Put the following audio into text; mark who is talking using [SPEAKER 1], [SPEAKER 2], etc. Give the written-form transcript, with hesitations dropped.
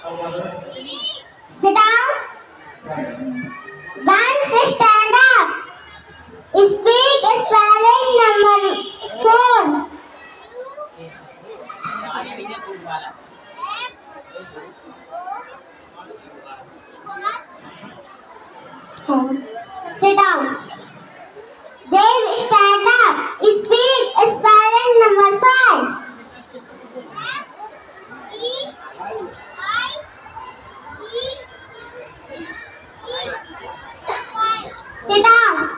[SPEAKER 1] Sit down. Once stand up. Speak spelling number 4. Sit down. Then stand up. Speak spelling number 5. Sit down.